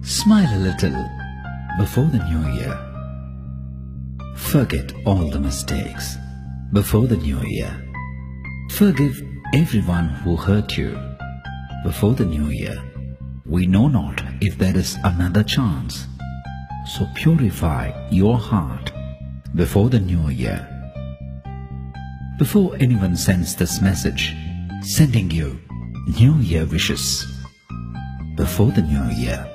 Smile a little before the new year. Forget all the mistakes before the new year. Forgive everyone who hurt you before the new year. We know not if there is another chance. So purify your heart before the new year. Before anyone sends this message, sending you New Year wishes before the new year.